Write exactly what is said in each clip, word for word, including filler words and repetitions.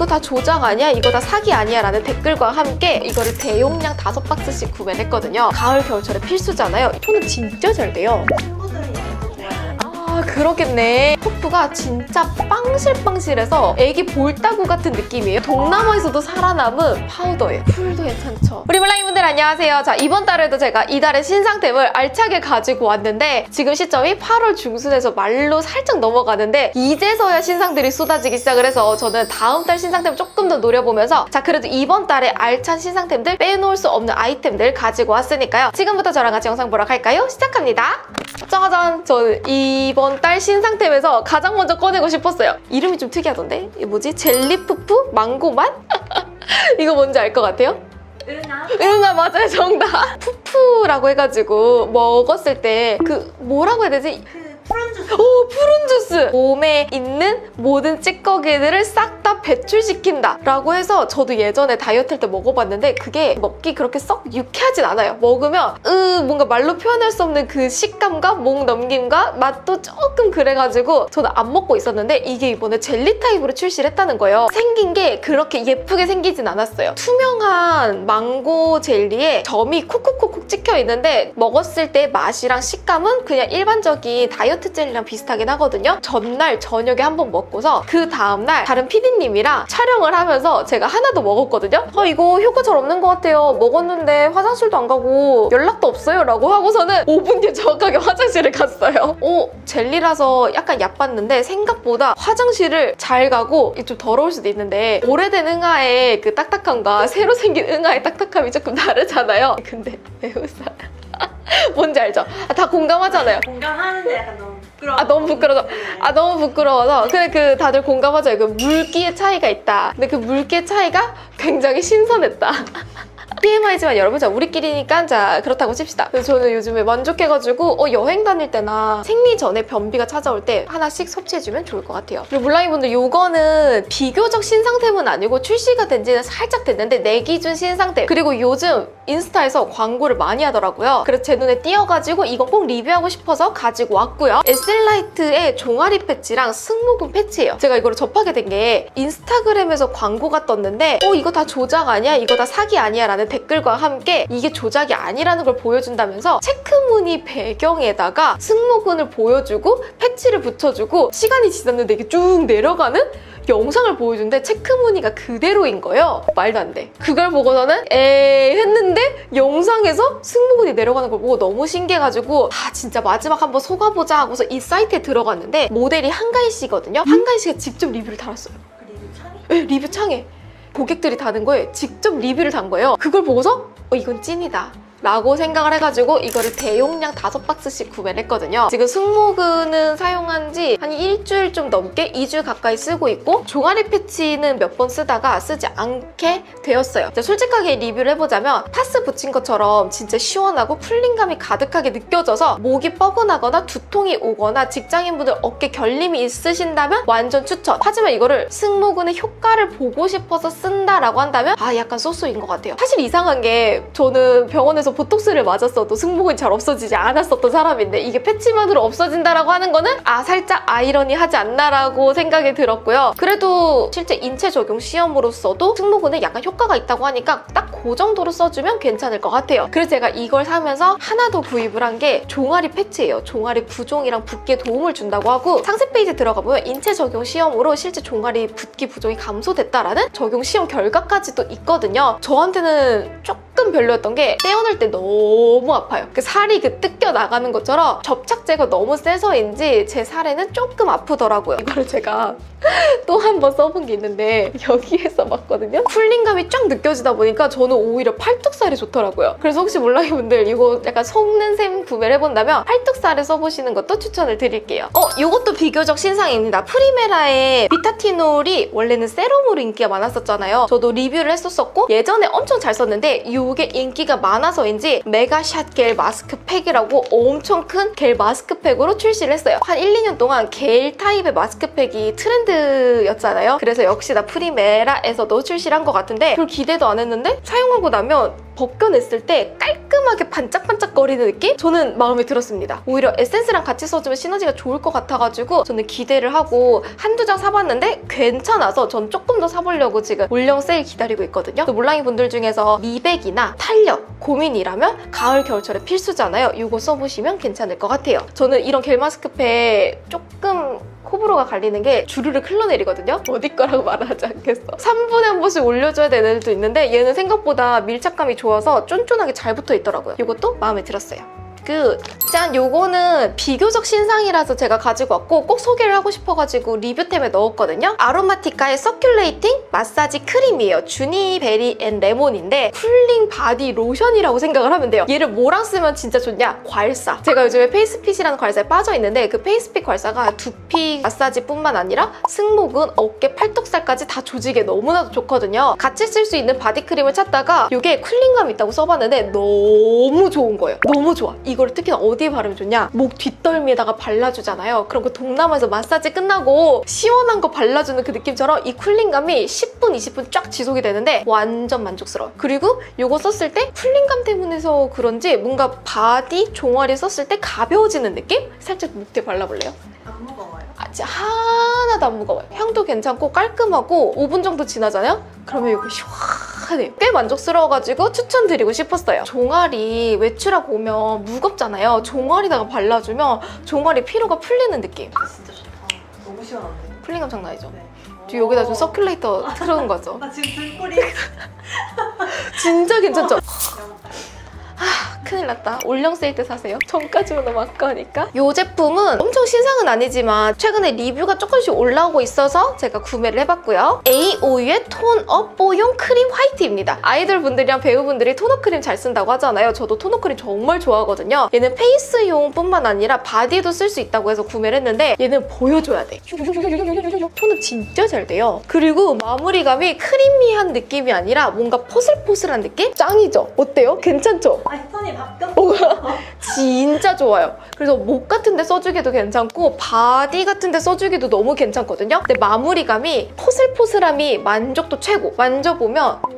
이거 다 조작 아니야? 이거 다 사기 아니야? 라는 댓글과 함께 이거를 대용량 다섯 박스씩 구매를 했거든요. 가을, 겨울철에 필수잖아요. 토너 진짜 잘 돼요. 아, 그러겠네. 퍼프가 진짜 빵실빵실해서 애기 볼따구 같은 느낌이에요. 동남아에서도 살아남은 파우더예요. 쿨도 괜찮죠. 우리 블라인분들 안녕하세요. 자, 이번 달에도 제가 이달의 신상템을 알차게 가지고 왔는데 지금 시점이 팔월 중순에서 말로 살짝 넘어가는데 이제서야 신상들이 쏟아지기 시작을 해서 저는 다음 달 신상템 조금 더 노려보면서 자, 그래도 이번 달에 알찬 신상템들 빼놓을 수 없는 아이템들 가지고 왔으니까요. 지금부터 저랑 같이 영상 보러 갈까요? 시작합니다. 짜잔! 저는 이번 달 신상템에서 가장 먼저 꺼내고 싶었어요. 이름이 좀 특이하던데? 이게 뭐지? 젤리푸푸? 망고맛? 이거 뭔지 알 것 같아요? 응아? 응아 맞아요, 정답! 푸푸라고 해가지고 먹었을 때 그 뭐라고 해야 되지? 푸른 주스. 오, 푸른 주스! 몸에 있는 모든 찌꺼기들을 싹 다 배출시킨다 라고 해서 저도 예전에 다이어트 할 때 먹어봤는데 그게 먹기 그렇게 썩 유쾌하진 않아요. 먹으면 으 뭔가 말로 표현할 수 없는 그 식감과 목 넘김과 맛도 조금 그래가지고 저는 안 먹고 있었는데 이게 이번에 젤리 타입으로 출시를 했다는 거예요. 생긴 게 그렇게 예쁘게 생기진 않았어요. 투명한 망고 젤리에 점이 콕콕콕콕 찍혀 있는데 먹었을 때 맛이랑 식감은 그냥 일반적인 다이어트 젤리랑 비슷하긴 하거든요. 전날 저녁에 한번 먹고서 그 다음날 다른 피디님이랑 촬영을 하면서 제가 하나 더 먹었거든요. 어 이거 효과 잘 없는 것 같아요. 먹었는데 화장실도 안 가고 연락도 없어요 라고 하고서는 오 분 뒤에 정확하게 화장실을 갔어요. 오, 젤리라서 약간 얕봤는데 생각보다 화장실을 잘 가고 좀 더러울 수도 있는데 오래된 응아의 그 딱딱함과 새로 생긴 응아의 딱딱함이 조금 다르잖아요. 근데 왜 웃어요? 뭔지 알죠? 아, 다 공감하잖아요. 공감하는데 약간 너무 부끄러워. 아 너무 부끄러워서 아 너무 부끄러워서 근데 그 다들 공감하죠. 그 물기의 차이가 있다. 근데 그 물기의 차이가 굉장히 신선했다. 티엠아이지만 여러분, 자 우리끼리니까 자 그렇다고 칩시다. 그래서 저는 요즘에 만족해가지고 어, 여행 다닐 때나 생리 전에 변비가 찾아올 때 하나씩 섭취해주면 좋을 것 같아요. 그리고 물랑이분들 요거는 비교적 신상템은 아니고 출시가 된 지는 살짝 됐는데 내 기준 신상템. 그리고 요즘 인스타에서 광고를 많이 하더라고요. 그래서 제 눈에 띄어가지고 이거 꼭 리뷰하고 싶어서 가지고 왔고요. 에스엘라이트의 종아리 패치랑 승모근 패치예요. 제가 이거를 접하게 된 게 인스타그램에서 광고가 떴는데 어 이거 다 조작 아니야? 이거 다 사기 아니야? 라는 댓글과 함께 이게 조작이 아니라는 걸 보여준다면서 체크무늬 배경에다가 승모근을 보여주고 패치를 붙여주고 시간이 지났는데 이게 쭉 내려가는 영상을 보여주는데 체크무늬가 그대로인 거예요. 말도 안 돼. 그걸 보고서는 에이 했는데 영상에서 승모근이 내려가는 걸 보고 너무 신기해가지고 아 진짜 마지막 한번 속아보자 하고서 이 사이트에 들어갔는데 모델이 한가희 씨거든요. 한가희 씨가 직접 리뷰를 달았어요. 리뷰 창이? 네, 리뷰 창에. 고객들이 다는 거에 직접 리뷰를 단 거예요. 그걸 보고서 어 이건 찐이다 라고 생각을 해가지고 이거를 대용량 다섯 박스씩 구매를 했거든요. 지금 승모근은 사용한 지 한 일주일 좀 넘게 이 주 가까이 쓰고 있고 종아리 패치는 몇 번 쓰다가 쓰지 않게 되었어요. 솔직하게 리뷰를 해보자면 파스 붙인 것처럼 진짜 시원하고 쿨링감이 가득하게 느껴져서 목이 뻐근하거나 두통이 오거나 직장인분들 어깨 결림이 있으신다면 완전 추천. 하지만 이거를 승모근의 효과를 보고 싶어서 쓴다라고 한다면 아 약간 쏘쏘인 것 같아요. 사실 이상한 게 저는 병원에서 보톡스를 맞았어도 승모근이 잘 없어지지 않았었던 사람인데 이게 패치만으로 없어진다라고 하는 거는 아 살짝 아이러니하지 않나라고 생각이 들었고요. 그래도 실제 인체 적용 시험으로서도 승모근에 약간 효과가 있다고 하니까 딱 그 정도로 써주면 괜찮을 것 같아요. 그래서 제가 이걸 사면서 하나 더 구입을 한 게 종아리 패치예요. 종아리 부종이랑 붓기에 도움을 준다고 하고 상세 페이지에 들어가 보면 인체 적용 시험으로 실제 종아리 붓기 부종이 감소됐다라는 적용 시험 결과까지도 있거든요. 저한테는 조금 별로였던 게 떼어낼 때 너무 아파요. 그 살이 그 뜯겨 나가는 것처럼 접착제가 너무 세서인지 제 살에는 조금 아프더라고요. 이거를 제가 또 한 번 써본 게 있는데 여기에서 봤거든요. 쿨링감이 쫙 느껴지다 보니까 저는 오히려 팔뚝살이 좋더라고요. 그래서 혹시 몰라요분들 이거 약간 속는 셈 구매를 해본다면 팔뚝살에 써보시는 것도 추천을 드릴게요. 어, 이것도 비교적 신상입니다. 프리메라의 비타티놀이 원래는 세럼으로 인기가 많았었잖아요. 저도 리뷰를 했었었고 예전에 엄청 잘 썼는데 이 이게 인기가 많아서인지 메가샷 겔 마스크팩이라고 엄청 큰 겔 마스크팩으로 출시를 했어요. 한 일, 이 년 동안 겔 타입의 마스크팩이 트렌드였잖아요. 그래서 역시나 프리메라에서도 출시를 한 것 같은데 별 기대도 안 했는데 사용하고 나면 벗겨냈을 때 깔끔하게 반짝반짝거리는 느낌? 저는 마음에 들었습니다. 오히려 에센스랑 같이 써주면 시너지가 좋을 것 같아가지고 저는 기대를 하고 한두 장 사봤는데 괜찮아서 전 조금 더 사보려고 지금 올영 세일 기다리고 있거든요. 또 몰랑이 분들 중에서 미백이나 탄력 고민이라면 가을 겨울철에 필수잖아요. 이거 써보시면 괜찮을 것 같아요. 저는 이런 겔 마스크팩 조금 호불호가 갈리는 게 주르르 흘러내리거든요. 어디 거라고 말하지 않겠어. 삼 분에 한 번씩 올려줘야 되는 애들도 있는데 얘는 생각보다 밀착감이 좋아서 쫀쫀하게 잘 붙어 있더라고요. 이것도 마음에 들었어요. 끝! 짠! 요거는 비교적 신상이라서 제가 가지고 왔고 꼭 소개를 하고 싶어가지고 리뷰템에 넣었거든요. 아로마티카의 서큘레이팅 마사지 크림이에요. 주니베리 앤 레몬인데 쿨링 바디 로션이라고 생각을 하면 돼요. 얘를 뭐랑 쓰면 진짜 좋냐? 괄사! 제가 요즘에 페이스핏이라는 괄사에 빠져있는데 그 페이스핏 괄사가 두피 마사지뿐만 아니라 승모근, 어깨, 팔뚝살까지 다 조직에 너무나도 좋거든요. 같이 쓸 수 있는 바디크림을 찾다가 이게 쿨링감이 있다고 써봤는데 너무 좋은 거예요. 너무 좋아. 이걸 특히나 어디에 바르면 좋냐? 목 뒷덜미에다가 발라주잖아요. 그럼 그 동남아에서 마사지 끝나고 시원한 거 발라주는 그 느낌처럼 이 쿨링감이 십 분, 이십 분 쫙 지속이 되는데 완전 만족스러워요. 그리고 이거 썼을 때 쿨링감 때문에서 그런지 뭔가 바디 종아리 썼을 때 가벼워지는 느낌? 살짝 목 뒤에 발라볼래요? 안 무거워요. 아, 진짜 하나도 안 무거워요. 향도 괜찮고 깔끔하고 오 분 정도 지나잖아요? 그러면 이거 시원해요. 꽤 만족스러워가지고 추천드리고 싶었어요. 종아리 외출하고 오면 무겁잖아요. 종아리다가 발라주면 종아리 피로가 풀리는 느낌. 진짜 좋다. 너무 시원한데? 쿨링감 장난 아니죠? 네. 뒤 여기다 좀 서큘레이터 틀어놓은 거죠. 나 지금 등골이 진짜 괜찮죠? 영었다. 아, 큰일 났다. 올영 세일 때 사세요. 전까지만 너무 아까우니까. 이 제품은 엄청 신상은 아니지만 최근에 리뷰가 조금씩 올라오고 있어서 제가 구매를 해봤고요. 에이오유의 톤업 뽀용 크림 화이트입니다. 아이돌 분들이랑 배우분들이 토너 크림 잘 쓴다고 하잖아요. 저도 토너 크림 정말 좋아하거든요. 얘는 페이스용 뿐만 아니라 바디에도 쓸 수 있다고 해서 구매를 했는데 얘는 보여줘야 돼. 톤업 진짜 잘 돼요. 그리고 마무리감이 크리미한 느낌이 아니라 뭔가 포슬포슬한 느낌? 짱이죠? 어때요? 괜찮죠? 아니 톤이 바뀌었어. 진짜 좋아요. 그래서 목 같은 데 써주기도 괜찮고 바디 같은 데 써주기도 너무 괜찮거든요. 근데 마무리감이 포슬포슬함이 만족도 최고. 만져보면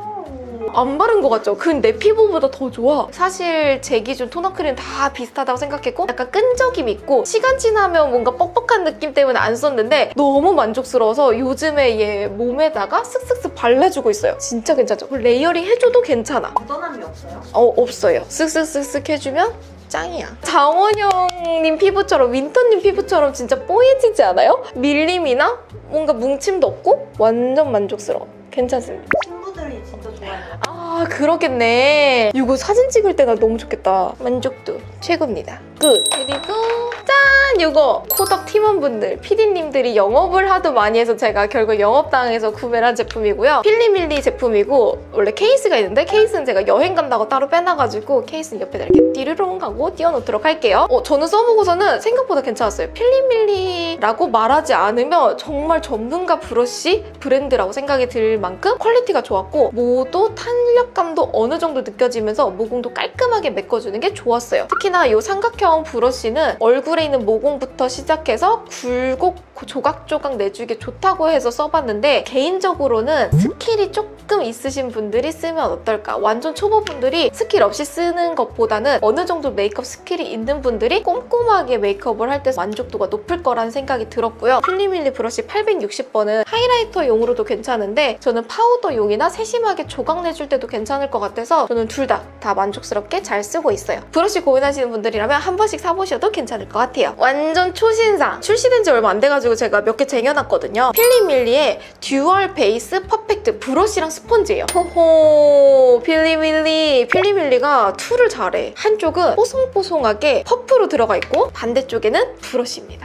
안 바른 것 같죠? 그건 내 피부보다 더 좋아. 사실 제 기준 토너 크림 다 비슷하다고 생각했고 약간 끈적임 있고 시간 지나면 뭔가 뻑뻑한 느낌 때문에 안 썼는데 너무 만족스러워서 요즘에 얘 몸에다가 쓱쓱쓱 발라주고 있어요. 진짜 괜찮죠? 레이어링 해줘도 괜찮아. 묻어남이 없어요? 어, 없어요. 쓱쓱쓱쓱 해주면 짱이야. 장원영님 피부처럼 윈터님 피부처럼 진짜 뽀얘지지 않아요? 밀림이나 뭔가 뭉침도 없고 완전 만족스러워. 괜찮습니다. 친구들이 진짜 좋아해요. 아 그러겠네. 이거 사진 찍을 때가 너무 좋겠다. 만족도 최고입니다. 끝. 그리고 짠! 이거 코덕 팀원분들, 피디님들이 영업을 하도 많이 해서 제가 결국 영업당해서 구매를 한 제품이고요. 필리밀리 제품이고 원래 케이스가 있는데 케이스는 제가 여행 간다고 따로 빼놔가지고 케이스는 옆에다 이렇게 띠르롱 하고 띄워놓도록 할게요. 어, 저는 써보고서는 생각보다 괜찮았어요. 필리밀리라고 말하지 않으면 정말 전문가 브러쉬 브랜드라고 생각이 들 만큼 퀄리티가 좋았고 모도 탄력감도 어느 정도 느껴지면서 모공도 깔끔하게 메꿔주는 게 좋았어요. 특히나 이 삼각형 브러쉬는 얼굴에 있는 모공부터 시작해서 굴곡 조각조각 내주기 좋다고 해서 써봤는데 개인적으로는 스킬이 조금 있으신 분들이 쓰면 어떨까? 완전 초보분들이 스킬 없이 쓰는 것보다는 어느 정도 메이크업 스킬이 있는 분들이 꼼꼼하게 메이크업을 할 때 만족도가 높을 거라는 생각이 들었고요. 필리밀리 브러쉬 팔백육십 번은 하이라이터용으로도 괜찮은데 저는 파우더용이나 세심하게 조각 내줄 때도 괜찮을 것 같아서 저는 둘 다 다 만족스럽게 잘 쓰고 있어요. 브러쉬 고민하시는 분들이라면 한 번씩 사보셔도 괜찮을 것 같아요. 완전 초신상! 출시된 지 얼마 안 돼가지고 제가 몇 개 쟁여놨거든요. 필리밀리의 듀얼 베이스 퍼펙트 브러쉬랑 스펀지예요. 호호 필리밀리! 필리밀리가 툴을 잘해. 한쪽은 뽀송뽀송하게 퍼프로 들어가 있고 반대쪽에는 브러쉬입니다.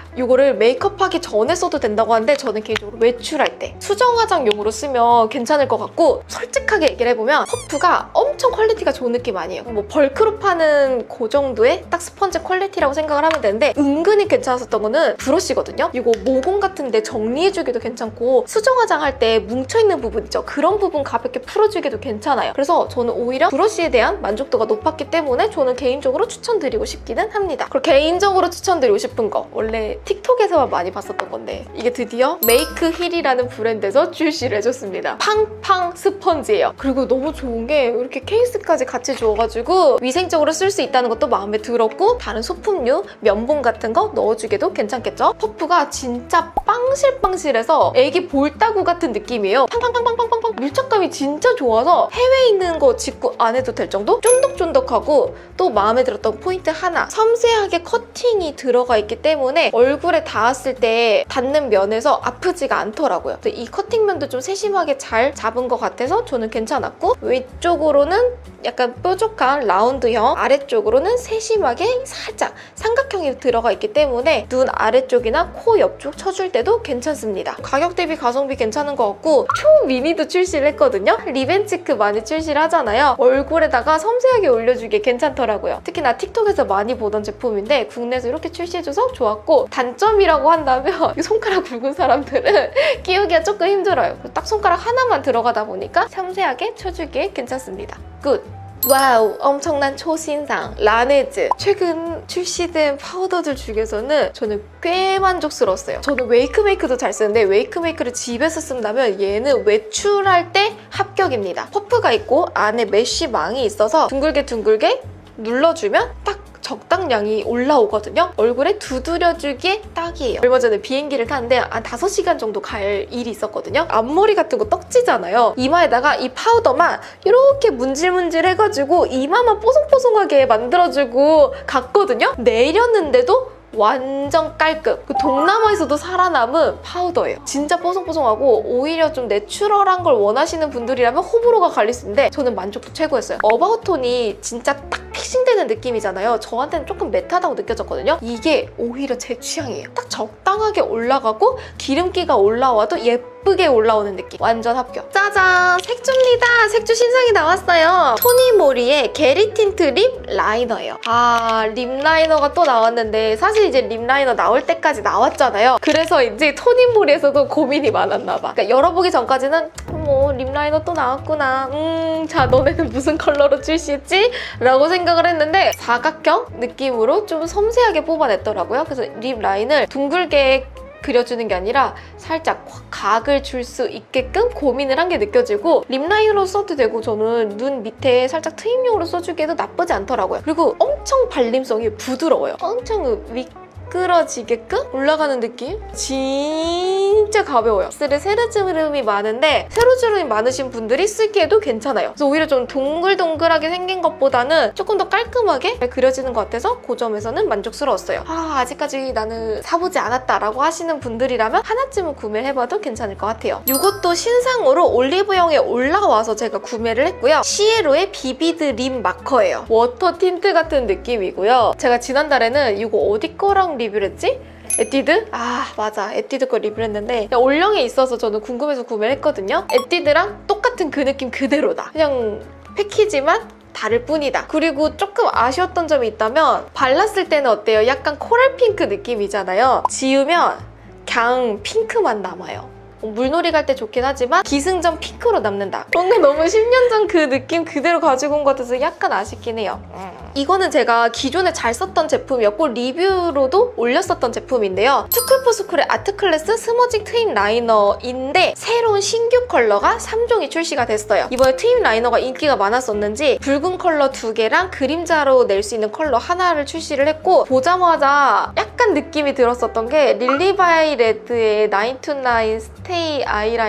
이거를 메이크업하기 전에 써도 된다고 하는데 저는 개인적으로 외출할 때 수정 화장용으로 쓰면 괜찮을 것 같고, 솔직하게 얘기를 해보면 퍼프가 엄청 퀄리티가 좋은 느낌 아니에요. 뭐 벌크로 파는 그 정도의 딱 스펀지 퀄리티라고 생각을 하면 되는데, 은근히 괜찮았었던 거는 브러쉬거든요. 이거 모공 같은데 정리해주기도 괜찮고, 수정 화장할 때 뭉쳐있는 부분 있죠? 그런 부분 가볍게 풀어주기도 괜찮아요. 그래서 저는 오히려 브러쉬에 대한 만족도가 높았기 때문에 저는 개인적으로 추천드리고 싶기는 합니다. 그리고 개인적으로 추천드리고 싶은 거, 원래 틱톡에서만 많이 봤었던 건데 이게 드디어 메이크 힐이라는 브랜드에서 출시를 해줬습니다. 팡팡 스펀지예요. 그리고 너무 좋은 게 이렇게 케이스까지 같이 줘가지고 위생적으로 쓸 수 있다는 것도 마음에 들었고, 다른 소품류, 면봉 같은 거 넣어주기도 괜찮겠죠? 퍼프가 진짜 빵실빵실해서 애기 볼따구 같은 느낌이에요. 팡팡팡팡팡팡 밀착감이 진짜 좋아서 해외에 있는 거 직구 안 해도 될 정도? 쫀득쫀득하고, 또 마음에 들었던 포인트 하나, 섬세하게 커팅이 들어가 있기 때문에 얼굴에 닿았을 때 닿는 면에서 아프지가 않더라고요. 이 커팅면도 좀 세심하게 잘 잡은 것 같아서 저는 괜찮았고, 위쪽으로는 약간 뾰족한 라운드형, 아래쪽으로는 세심하게 살짝 삼각형이 들어가 있기 때문에 눈 아래쪽이나 코 옆쪽 쳐줄 때도 괜찮습니다. 가격 대비 가성비 괜찮은 것 같고, 초미니도 출시를 했거든요. 리벤치크 많이 출시를 하잖아요. 얼굴에다가 섬세하게 올려주기에 괜찮더라고요. 특히나 틱톡에서 많이 보던 제품인데 국내에서 이렇게 출시해줘서 좋았고, 단점이라고 한다면 손가락 굵은 사람들은 끼우기가 조금 힘들어요. 딱 손가락 하나만 들어가다 보니까 섬세하게 쳐주기에 괜찮습니다. 굿! 와우, 엄청난 초신상 라네즈. 최근 출시된 파우더들 중에서는 저는 꽤 만족스러웠어요. 저는 웨이크메이크도 잘 쓰는데 웨이크메이크를 집에서 쓴다면 얘는 외출할 때 합격입니다. 퍼프가 있고 안에 메쉬망이 있어서 둥글게 둥글게 눌러주면 딱 적당량이 올라오거든요. 얼굴에 두드려주기에 딱이에요. 얼마 전에 비행기를 탔는데 한 다섯 시간 정도 갈 일이 있었거든요. 앞머리 같은 거 떡지잖아요. 이마에다가 이 파우더만 이렇게 문질문질 해가지고 이마만 뽀송뽀송하게 만들어주고 갔거든요. 내렸는데도 완전 깔끔. 그 동남아에서도 살아남은 파우더예요. 진짜 뽀송뽀송하고 오히려 좀 내추럴한 걸 원하시는 분들이라면 호불호가 갈릴 수 있는데 저는 만족도 최고였어요. 어바웃톤이 진짜 딱 픽싱되는 느낌이잖아요. 저한테는 조금 매트하다고 느껴졌거든요. 이게 오히려 제 취향이에요. 딱 적당하게 올라가고 기름기가 올라와도 예쁘게 올라오는 느낌. 완전 합격. 짜잔! 색조입니다. 색조 신상이 나왔어요. 토니모리의 게리 틴트 립 라이너예요. 아, 립 라이너가 또 나왔는데 사실 이제 립 라이너 나올 때까지 나왔잖아요. 그래서 이제 토니모리에서도 고민이 많았나 봐. 그러니까 열어보기 전까지는 뭐 립 라이너 또 나왔구나. 음, 자 너네는 무슨 컬러로 출시했지? 라고 생각을 했는데 사각형 느낌으로 좀 섬세하게 뽑아냈더라고요. 그래서 립 라인을 둥글게 그려주는 게 아니라 살짝 각을 줄 수 있게끔 고민을 한 게 느껴지고, 립라이너로 써도 되고 저는 눈 밑에 살짝 트임용으로 써주기에도 나쁘지 않더라고요. 그리고 엄청 발림성이 부드러워요. 엄청 미끄러지게끔 올라가는 느낌? 진짜 가벼워요. 세로주름이 많은데 세로주름이 많으신 분들이 쓰기에도 괜찮아요. 그래서 오히려 좀 동글동글하게 생긴 것보다는 조금 더 깔끔하게 그려지는 것 같아서 그 점에서는 만족스러웠어요. 아, 아직까지 나는 사보지 않았다라고 하시는 분들이라면 하나쯤은 구매를 해봐도 괜찮을 것 같아요. 이것도 신상으로 올리브영에 올라와서 제가 구매를 했고요. 시에로의 비비드 립 마커예요. 워터 틴트 같은 느낌이고요. 제가 지난달에는 이거 어디 거랑 리뷰를 했지? 에뛰드? 아 맞아, 에뛰드 거 리뷰를 했는데 올영에 있어서 저는 궁금해서 구매를 했거든요. 에뛰드랑 똑같은 그 느낌 그대로다. 그냥 패키지만 다를 뿐이다. 그리고 조금 아쉬웠던 점이 있다면 발랐을 때는 어때요? 약간 코랄 핑크 느낌이잖아요. 지우면 그냥 핑크만 남아요. 물놀이 갈 때 좋긴 하지만 기승전 핑크로 남는다. 뭔가 너무 십 년 전 그 느낌 그대로 가지고 온 것 같아서 약간 아쉽긴 해요. 이거는 제가 기존에 잘 썼던 제품이었고 리뷰로도 올렸었던 제품인데요. 투쿨포스쿨의 아트클래스 스머징 트임 라이너인데 새로운 신규 컬러가 삼 종이 출시가 됐어요. 이번에 트임 라이너가 인기가 많았었는지 붉은 컬러 두 개랑 그림자로 낼 수 있는 컬러 하나를 출시를 했고, 보자마자 약간 느낌이 들었었던 게 릴리바이 레드의 나인 투 나인 스텝 스테이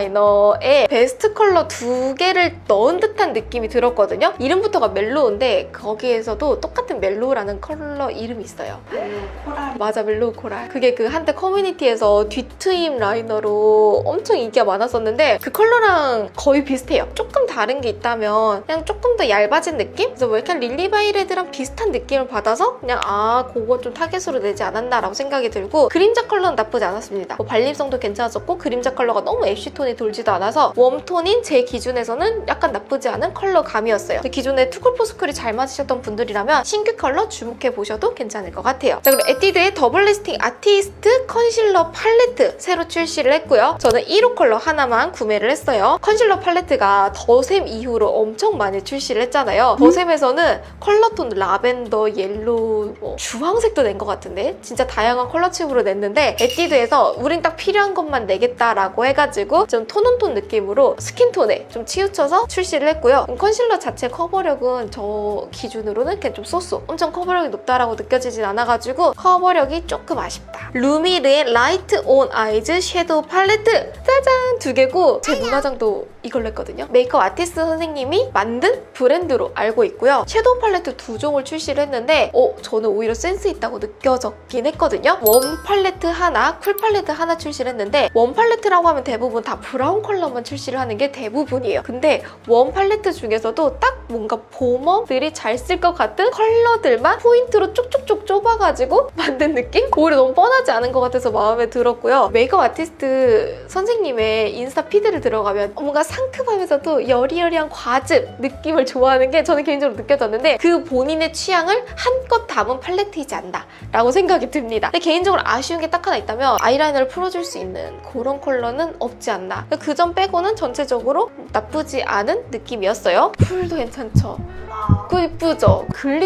아이라이너에 베스트 컬러 두 개를 넣은 듯한 느낌이 들었거든요. 이름부터가 멜로우인데 거기에서도 똑같은 멜로우라는 컬러 이름이 있어요. 멜로우 코랄. 맞아, 멜로우 코랄. 그게 그 한때 커뮤니티에서 뒤트임 라이너로 엄청 인기가 많았었는데 그 컬러랑 거의 비슷해요. 조금 다른 게 있다면 그냥 조금 더 얇아진 느낌? 그래서 뭐 약간 릴리바이레드랑 비슷한 느낌을 받아서 그냥 아 그거 좀 타겟으로 내지 않았나 라고 생각이 들고, 그림자 컬러는 나쁘지 않았습니다. 뭐 발림성도 괜찮았었고 그림자 컬러가 너무 애쉬톤이 돌지도 않아서 웜톤인 제 기준에서는 약간 나쁘지 않은 컬러감이었어요. 기존에 투쿨포스쿨이 잘 맞으셨던 분들이라면 신규 컬러 주목해보셔도 괜찮을 것 같아요. 자, 그리고 에뛰드의 더블 리스팅 아티스트 컨실러 팔레트 새로 출시를 했고요. 저는 일 호 컬러 하나만 구매를 했어요. 컨실러 팔레트가 더샘 이후로 엄청 많이 출시를 했잖아요. 더샘에서는 컬러톤 라벤더, 옐로우, 뭐 주황색도 낸 것 같은데 진짜 다양한 컬러칩으로 냈는데 에뛰드에서 우린 딱 필요한 것만 내겠다라고 해가지고 좀 톤온톤 느낌으로 스킨톤에 좀 치우쳐서 출시를 했고요. 컨실러 자체 커버력은 저 기준으로는 그냥 좀 쏘쏘 엄청 커버력이 높다라고 느껴지진 않아가지고 커버력이 조금 아쉽다. 루미르의 라이트 온 아이즈 섀도우 팔레트 짜잔! 두 개고 제 눈화장도 이걸로 했거든요. 메이크업 아티스트 선생님이 만든 브랜드로 알고 있고요. 섀도우 팔레트 두 종을 출시를 했는데 어, 저는 오히려 센스 있다고 느껴졌긴 했거든요. 웜 팔레트 하나, 쿨 팔레트 하나 출시를 했는데 웜 팔레트라고 하면 대부분 다 브라운 컬러만 출시를 하는 게 대부분이에요. 근데 웜 팔레트 중에서도 딱 뭔가 봄웜들이 잘 쓸 것 같은 컬러들만 포인트로 쪽쪽쪽 좁아가지고 만든 느낌? 오히려 너무 뻔하지 않은 것 같아서 마음에 들었고요. 메이크업 아티스트 선생님의 인스타 피드를 들어가면 뭔가 상큼하면서도 여리여리한 과즙 느낌을 좋아하는 게 저는 개인적으로 느껴졌는데 그 본인의 취향을 한껏 담은 팔레트이지 않나 라고 생각이 듭니다. 근데 개인적으로 아쉬운 게 딱 하나 있다면 아이라이너를 풀어줄 수 있는 그런 컬러는 없지 않나. 그 점 빼고는 전체적으로 나쁘지 않은 느낌이었어요. 풀도 괜찮죠? 그 이쁘죠?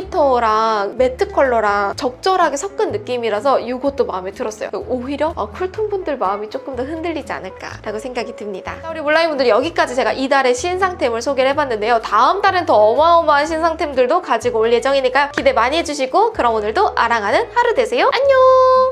글리터랑 매트 컬러랑 적절하게 섞은 느낌이라서 이것도 마음에 들었어요. 오히려 아, 쿨톤 분들 마음이 조금 더 흔들리지 않을까라고 생각이 듭니다. 자, 우리 몰라이 분들 여기까지 제가 이달의 신상템을 소개를 해봤는데요. 다음 달엔 더 어마어마한 신상템들도 가지고 올 예정이니까요. 기대 많이 해주시고 그럼 오늘도 아랑하는 하루 되세요. 안녕!